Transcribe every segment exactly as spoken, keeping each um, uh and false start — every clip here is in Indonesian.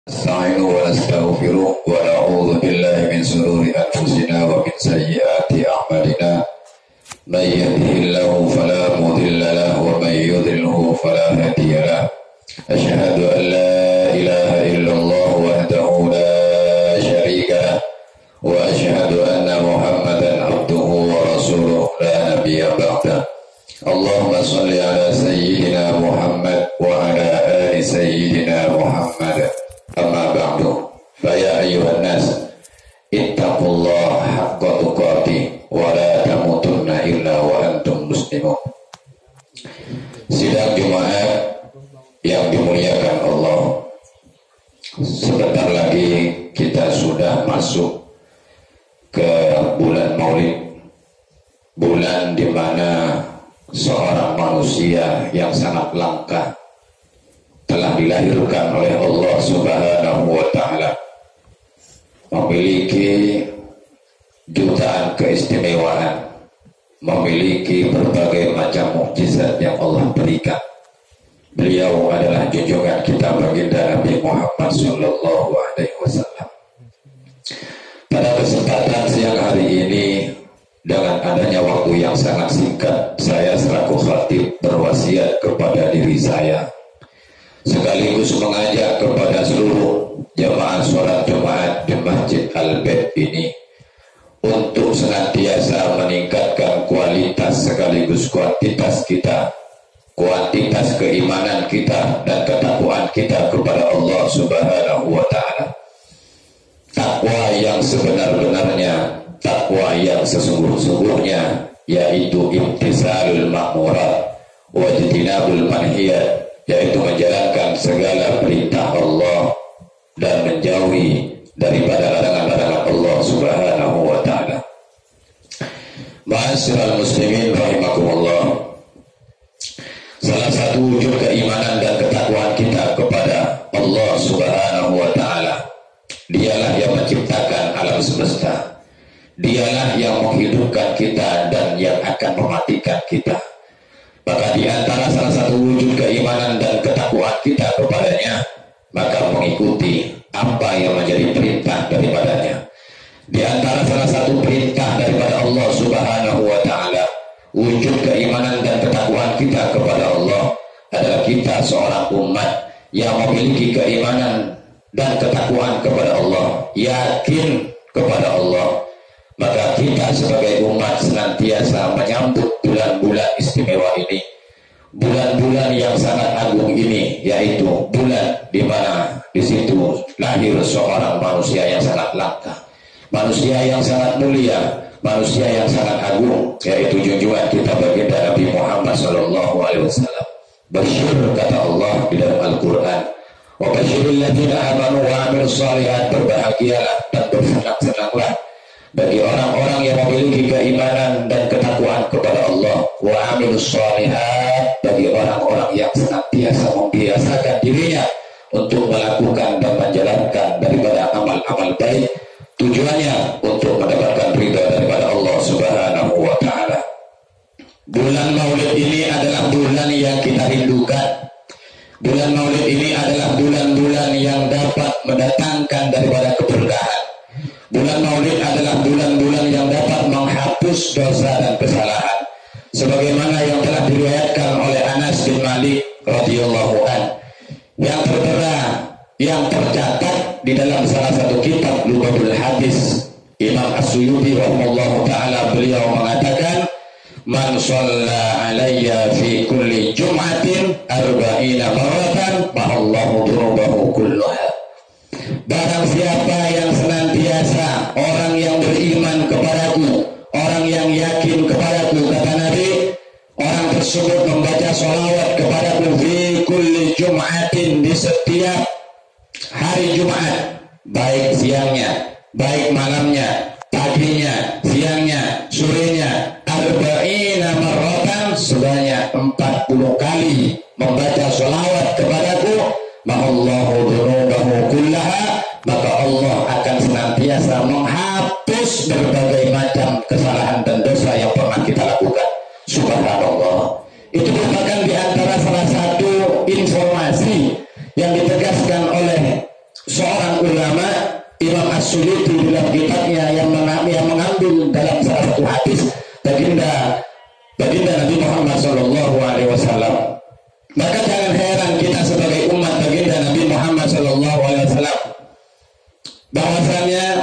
نستعينه ونستغفره ونعوذ بالله من شرور أنفسنا ومن سيئات أعمالنا من يهده الله فلا مضل له ومن يضلله فلا هادي له أشهد أن لا إله إلا الله وحده لا شريك له وأشهد أن محمدا عبده ورسوله لا نبي بعده اللهم صل على سيدنا محمد وعلى آل سيدنا محمد أما بعد فيا أيها الناس اتقوا الله حق تقاته ولا تموتن إلا وأنتم مسلمون. Sidang Jumat yang dimuliakan Allah, sebentar lagi kita sudah masuk ke bulan Maulid, bulan di mana seorang manusia yang sangat langka telah dilahirkan oleh Allah Subhanahu wa Ta'ala, memiliki jutaan keistimewaan, memiliki berbagai macam mukjizat yang Allah berikan. Beliau adalah junjungan kita baginda Nabi Muhammad Sallallahu Alaihi Wasallam. Pada kesempatan siang hari ini, dengan adanya waktu yang sangat singkat, saya selaku khatib berwasiat kepada diri saya, sekaligus mengajak kepada seluruh jemaah sholat Jumat di Masjid Al-Bait ini untuk senantiasa meningkatkan kualitas sekaligus kuantitas kita, kuantitas keimanan kita dan ketakwaan kita kepada Allah Subhanahu wa Ta'ala. Takwa yang sebenar-benarnya, takwa yang sesungguh-sungguhnya, yaitu imtisalul ma'murat wa ijtinabul manhiyat, yaitu menjalankan segala perintah Allah dan menjauhi daripada larangan-larangan Allah Subhanahu wa Ta'ala. Ma'asyiral muslimin rahimakumullah, salah satu wujud keimanan dan ketakwaan kita kepada Allah Subhanahu wa Ta'ala, Dialah yang menciptakan alam semesta, Dialah yang menghidupkan kita dan yang akan mematikan kita. Maka di antara salah satu wujud keimanan dan ketakwaan kita kepadanya, maka mengikuti apa yang menjadi perintah daripadanya. Di antara salah satu perintah daripada Allah Subhanahu wa Ta'ala, wujud keimanan dan ketakwaan kita kepada Allah adalah kita seorang umat yang memiliki keimanan dan ketakwaan kepada Allah, yakin kepada Allah. Maka kita sebagai umat senantiasa menyambut bulan-bulan istimewa ini, bulan-bulan yang sangat agung ini, yaitu bulan di mana di situ lahir seorang manusia yang sangat langka, manusia yang sangat mulia, manusia yang sangat agung, yaitu junjungan kita baginda Nabi Muhammad Sallallahu Alaihi Wasallam. Basyir, kata Allah di dalam Al-Quran, wa basyiril ladzina amanu wa amilus shalihat, berbahagialah dan bersenang-senanglah bagi orang-orang yang memiliki keimanan dan ketakwaan kepada Allah, wa amilus shalihat, bagi orang-orang yang senantiasa membiasakan dirinya untuk melakukan dan menjalankan daripada amal-amal baik, tujuannya untuk mendapatkan ridha daripada Allah Subhanahu wa Ta'ala. Bulan Maulid ini adalah bulan yang kita rindukan. Bulan Maulid ini adalah bulan-bulan yang dapat mendatangkan daripada keberkahan. Bulan Maulid adalah bulan-bulan yang dapat menghapus dosa dan kesalahan, sebagaimana yang telah diriwayatkan oleh Anas bin Malik radhiyallahu an, yang tertera, yang tercatat di dalam salah satu kitab Lugatul Hadis Imam As-Suyuti rahimahullahu taala. Beliau mengatakan, man shalla alayya fi kulli jum'atin arba'ina marratan ma'allahu dhunubahu kullaha. Barang siapa yang senantiasa, orang yang beriman kepadaku, orang yang yakin kepadaku, kata Nabi, orang tersebut membaca sholawat kepadaku fi kulli jum'atin, di setiap hari Jumat, baik siangnya, baik malamnya, paginya, siangnya, sorenya, arba'ina marratan, sebanyak empat puluh kali membaca sholawat kepadaku, ma'allahu dhunubahu kullaha, maka Allah akan senantiasa menghapus berbagai macam kesalahan dan dosa yang pernah kita lakukan. Subhanallah. Itu merupakan di antara salah satu informasi yang ditegaskan oleh seorang ulama Imam As-Suyuti dalam kitabnya yang mengambil dalam salah satu hadis baginda baginda Nabi Muhammad Shallallahu Alaihi Wasallam. Maka jangan heran kita sebagai umat baginda Nabi Muhammad Shallallahu Alaihi Wasallam bahwasanya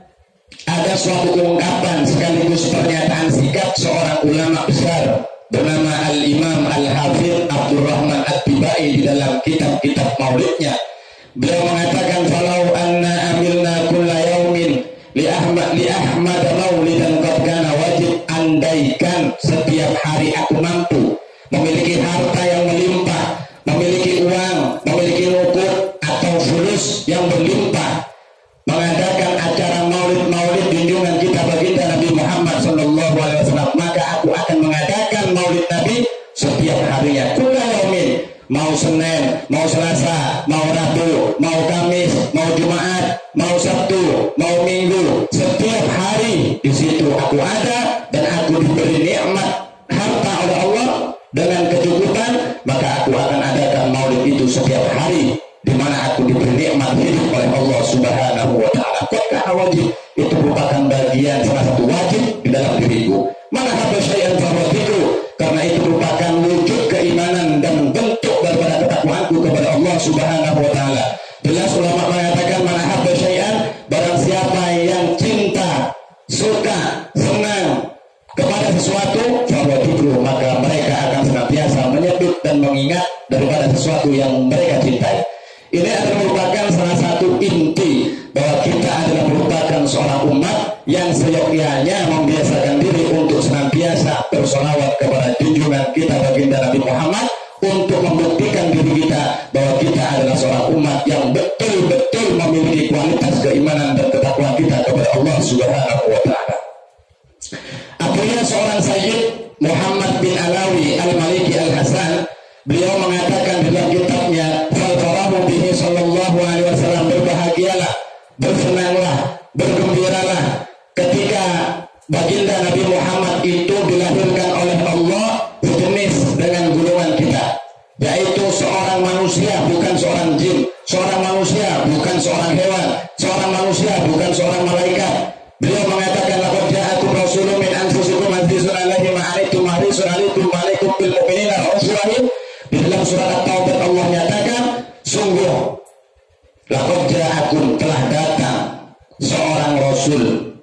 ada suatu ungkapan sekaligus pernyataan sikap seorang ulama besar bernama Al-Imam Al-Hafidh Abdurrahman At-Tibai di dalam kitab-kitab maulidnya. Beliau mengatakan falau anna amilna kulla yaumin li Ahmad li Ahmad maulidan qad kana wajib, andaikan setiap hari aku mampu memiliki harta yang melimpah, memiliki uang, memiliki nukud atau fulus yang berlimpah, mengadakan acara maulid-maulid junjungan kita baginda Nabi Muhammad Sallallahu Alaihi Wasallam, maka aku akan mengadakan maulid Nabi setiap harinya, kulla yaumin, mau Senin, mau Selasa, mau Rabu, mau Kamis, mau Jumat, mau Sabtu, mau Minggu, setiap hari di situ aku ada dan aku diberi nikmat harta oleh Allah dengan kecukupan, maka aku akan adakan maulid itu setiap hari di mana aku diberi nikmat hidup oleh Allah Subhanahu wa taala. Karena wajib itu merupakan bagian salah satu wajib di dalam diriku. Mana habba syai'an fahuwa, karena itu merupakan wujud keimanan dan bentuk daripada ketakwaanku kepada Allah Subhanahu wa taala. Jelas ulama mengatakan mana habba syai'an, barang siapa yang cinta, suka, senang kepada sesuatu, fahuwa, maka mereka akan senantiasa menyebut dan mengingat daripada sesuatu yang mereka cintai. Ini adalah merupakan salah satu inti bahwa kita adalah merupakan seorang umat yang seyogyanya membiasakan diri untuk senantiasa bersolawat kepada junjungan kita baginda Nabi Muhammad, untuk membuktikan diri kita bahwa kita adalah seorang umat yang betul-betul memiliki kualitas keimanan dan ketakwaan kita kepada Allah Subhanahu wa taala. Akhirnya seorang Sayyid Muhammad bin Alawi Al-Maliki Al-Hasan, beliau mengatakan dalam kitabnya Fal-Farahu bihi Sallallahu Alaihi Wasallam, berbahagialah, bersenanglah, bergembiralah ketika baginda Nabi Muhammad itu dilahirkan oleh Allah sejenis dengan golongan kita, yaitu seorang manusia bukan seorang jin, seorang manusia bukan seorang hewan, seorang manusia bukan seorang malaikat. Beliau mengatakan laqad ja'akum rasulun min anfusikum azizun 'alaihi ma 'anittum harisun 'alaikum wa 'alaikum bil mu'minina ra'ufur rahim. Di dalam surat At-Taubah Allah nyatakan, sungguh laqad ja'akum, telah datang seorang rasul,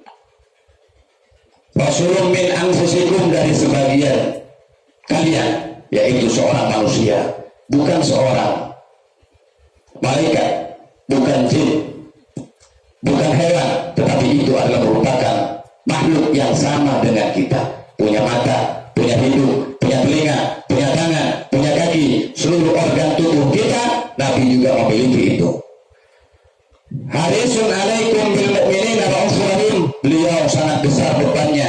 rasulun min anfusikum, dari sebagian kalian, yaitu seorang manusia, bukan seorang malaikat, bukan jin, bukan hewan, tetapi itu adalah merupakan makhluk yang sama dengan kita, punya mata, punya hidung, punya telinga, punya tangan, punya kaki, seluruh organ tubuh kita Nabi juga memiliki itu. Harisun 'alaikum bil mu'minina ra'ufur rahim, beliau sangat besar bebannya.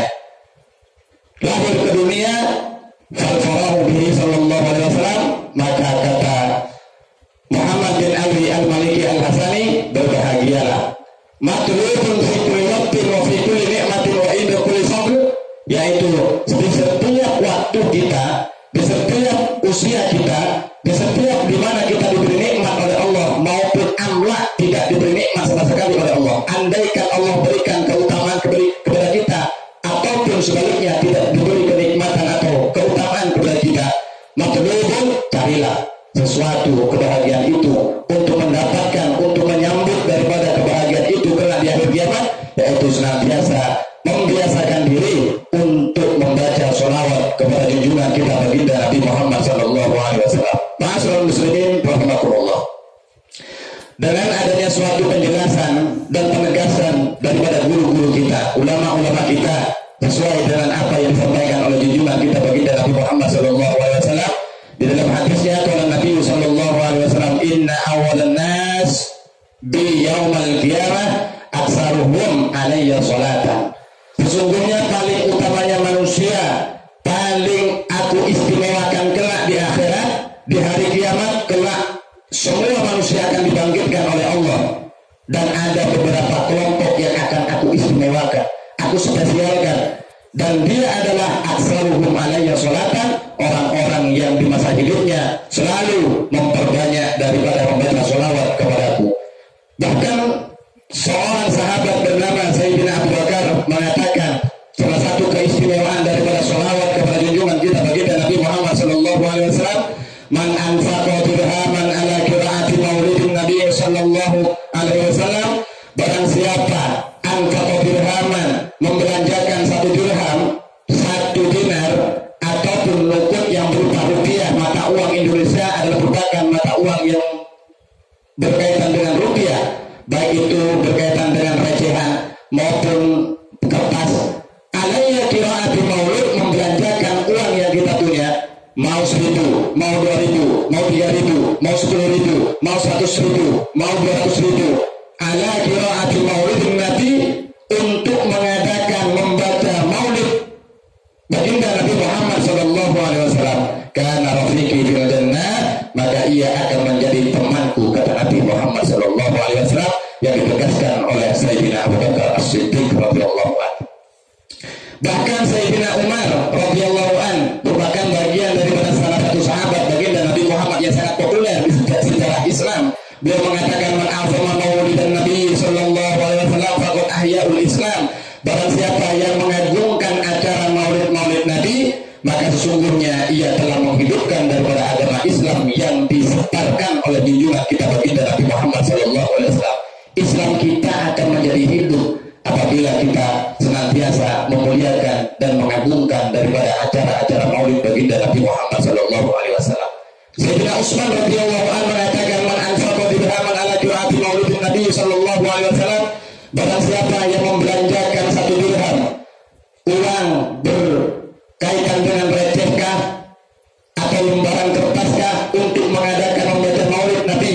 Lahir ke dunia, fal-farahu bihi Sallallahu Alaihi Wasallam, maka kata Muhammad bin Ali Al-Maliki Al-Hasani, berbahagialah. Matlubun fi kulli waqtin wa fi kulli ni'matin wa inda kulli fadl, yaitu di setiap waktu kita, di setiap usia kita, di setiap di mana kita diberi nikmat oleh Allah maupun amla tidak diberi nikmat sama sekali oleh Allah. Andaikan Allah berikan keutamaan kepada kita, ataupun sebaliknya tidak diberi kenikmatan atau keutamaan kepada kita, matlubun, carilah sesuatu kebahagiaan itu untuk mendapatkan, untuk menyambut daripada kebahagiaan itu kelak di akhir kiamat, yaitu senantiasa membiasakan diri untuk membaca sholawat kepada junjungan kita baginda Nabi Muhammad Sallallahu Alaihi Wasallam. Ma'asyiral muslimin rahimakumullah. Dengan adanya suatu penjelasan dan penegasan daripada guru-guru kita, ulama-ulama kita, sesuai dengan apa yang disampaikan oleh junjungan kita baginda Nabi Muhammad Sallallahu Alaihi Wasallam di dalam hadisnya, qala Nabi Sallallahu Alaihi Wasallam, inna awalan nas bi yaumal qiyamah aksaruhum alayya salatan. Sesungguhnya paling utamanya manusia, paling aku istimewakan kelak di akhirat, di hari kiamat kelak, semua manusia akan dibangkitkan oleh Allah, dan ada beberapa kelompok yang akan aku istimewakan, aku spesialkan, dan dia adalah aksaruhum alayya salatan, orang-orang yang di masa hidupnya selalu memperbanyak daripada membaca sholawat kepadaku. Bahkan Kemudian seorang sahabat bernama Sayyidina Abu Bakar mengatakan salah satu keistimewaan daripada sholawat kepada junjungan kita baginda Nabi Muhammad Sallallahu Alaihi Wasallam, man anfaqa dirhaman ala qiraati maulidin Nabi Sallallahu Alaihi Wasallam, barang siapa anfaqa dirhaman, membelanjakan satu dirham, satu dinar, ataupun nukut yang berupa rupiah, mata uang Indonesia adalah merupakan mata uang yang berkaitan dengan rupiah, baik itu berkaitan dengan recehan maupun kertas. Alaiya qiraati maulid, membelanjakan uang yang kita punya, mau seribu, mau dua ribu, mau tiga ribu, mau sepuluh ribu, mau seratus ribu, mau dua ratus ribu, ala qiraati maulidin Nabi, untuk mengadakan membaca maulid baginda Nabi Muhammad Sallallahu Alaihi Wasallam. Karena rafiqi fil jannah, maka ia akan menjadi temanku, kata Nabi Muhammad Sallallahu Alaihi Wasallam, yang ditegaskan oleh Sayyidina Abu Bakar As-Siddiq radhiyallahu anhu. Bahkan Sayyidina Umar radhiyallahu anhu merupakan bagian daripada salah satu sahabat baginda Nabi Muhammad yang sangat populer di sejarah Islam. Beliau mengatakan, man azama maulidan Nabi Sallallahu Alaihi Wasallam faqad ahyaul Islam. Barang siapa yang mengagungkan acara maulid-maulid Nabi, maka sesungguhnya ia telah menghidupkan daripada agama Islam yang disebarkan oleh junjungan kita baginda Nabi Muhammad Sallallahu Alaihi Wasallam. Islam kita akan menjadi hidup apabila kita senantiasa memuliakan dan mengagungkan daripada acara-acara maulid baginda Nabi Muhammad Sallallahu Alaihi Wasallam. Sayyidina Utsman radhiyallahu anhu mengatakan, man anfaqa dirhaman ala qiraati maulidin Nabi Sallallahu Alaihi Wasallam, barang siapa yang membelanjakan satu dirham, uang berkaitan dengan recehkah atau lembaran kertaskah, untuk mengadakan membaca maulid Nabi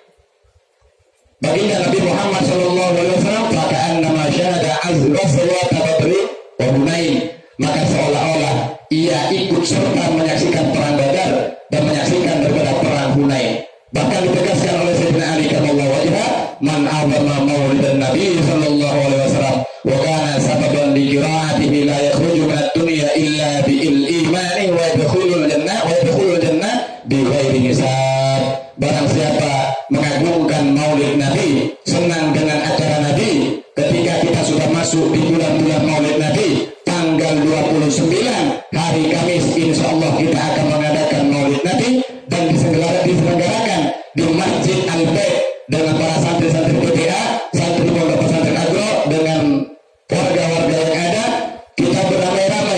baginda Nabi Muhammad Sallallahu Alaihi Wasallam, maka annama syahada azra salawat badri wa hunain, maka seolah-olah ia ikut serta menyaksikan perang Badar dan menyaksikan daripada perang Hunain. Bahkan ditegaskan oleh Sayyidina Ali karramallahu wajhah, man azama maulidan Nabi Sallallahu Alaihi Wasallam wa kana sababan li qiraatihi la yakhruju min ad-dunya illa bil imani wa yadkhulul jannah wa yadkhulul jannah bi ghairi hisab. Barang siapa mengagungkan maulid Nabi, senang dengan acara Nabi, ketika kita sudah masuk di bulan-bulan maulid Nabi, tanggal dua puluh sembilan hari Kamis, insya Allah kita akan mengadakan maulid Nabi dan diselenggarakan di Masjid Al-Bait dengan para santri-santri P P A, santri Pondok Pesantren Agro, dengan warga-warga yang ada. Kita beramai-ramai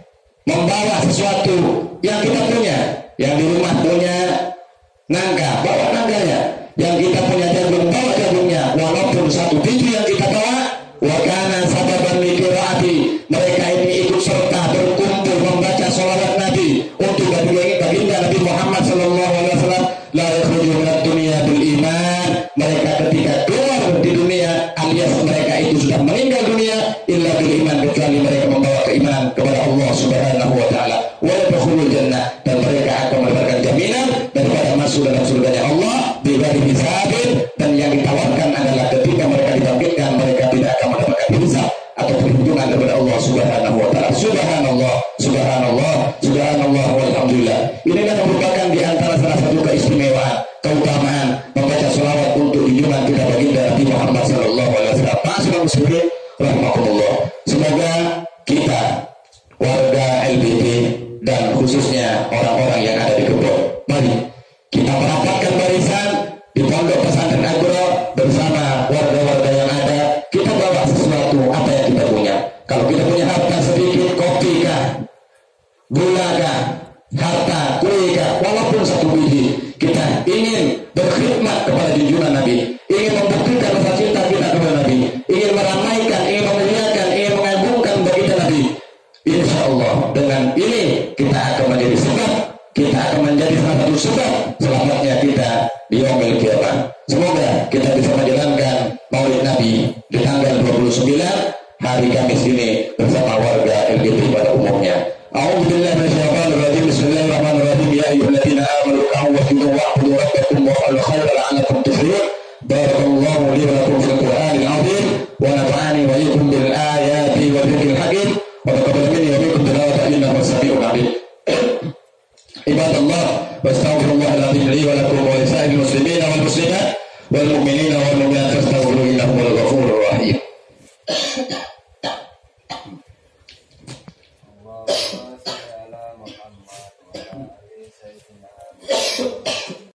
membawa sesuatu yang kita punya. Yang di rumah punya nangka, bawa nangkanya. Yang kita punya jagung, bawa jagungnya. Walaupun satu biji yang kita bawa, wa kana sababan li qiraati, mereka ini ikut serta berkumpul membaca sholawat Nabi untuk baginda Nabi Muhammad Sallallahu Alaihi Wasallam. La yakhruju min ad-dunya bil iman, mereka ketika keluar di dunia alias mereka itu sudah meninggal dunia, illa bil iman, kecuali mereka membawa keimanan kepada Allah Subhanahu wa taala, wa yadkhulul jannah, dan mereka akan mendapatkan jaminan daripada masuk dalam surganya Allah bi ghairi hisabin, dan yang ditawarkan adalah ketika mereka dibangkitkan mereka tidak akan mendapatkan hisab atau perhitungan daripada Allah Subhanahu wa taala. Subhanallah, subhanallah, subhanallah walhamdulillah. Inilah merupakan di antara salah satu keistimewaan, keutamaan membaca sholawat untuk junjungan kita baginda Nabi Muhammad Sallallahu Alaihi Wasallam. Ma'asyiral muslimin rahimakumullah. Semoga kita warga L B P dan khususnya orang-orang yang ada di kebun, mari kita merapatkan barisan di Pondok Pesantren Agro bersama warga-warga yang ada. Kita bawa sesuatu apa yang kita punya. Kalau kita punya harta sedikit, kopi kah, gula kah, harta, kue kah, walaupun satu biji, kita ingin berkhidmat kepada junjungan Nabi, ingin membuktikan rasa cinta kita kepada Nabi, ingin meramaikan, ingin memuliakan, ingin mengagungkan baginda Nabi. Insya Allah dengan ini kita akan menjadi sebab, kita akan menjadi salah satu sebab selamatnya kita di yaumil qiyamah. Semoga kita bisa menjalankan maulid Nabi di tanggal dua puluh sembilan hari Kamis ini bersama warga L B P pada umumnya. A'udzubillahi minasyaitonir rajim. Bismillahirrahmanirrahim. Ya ayyuhalladzina amanu ta'awwadu wa'budu rabbakum wa'al khaira la'allakum tuflihun. Barakallahu li wa lakum fil Qur'anil 'azim wa nafa'ani wa iyyakum bil ayati wa dzikril hakim wa taqabbal minni wa minkum tilawatan innahu samii'un 'alim. Ibadallah, wastaghfirullahal 'azim li wa lakum wa lisa'iril muslimina wal muslimat wal mu'minina wal mu'minat fastaghfiruhu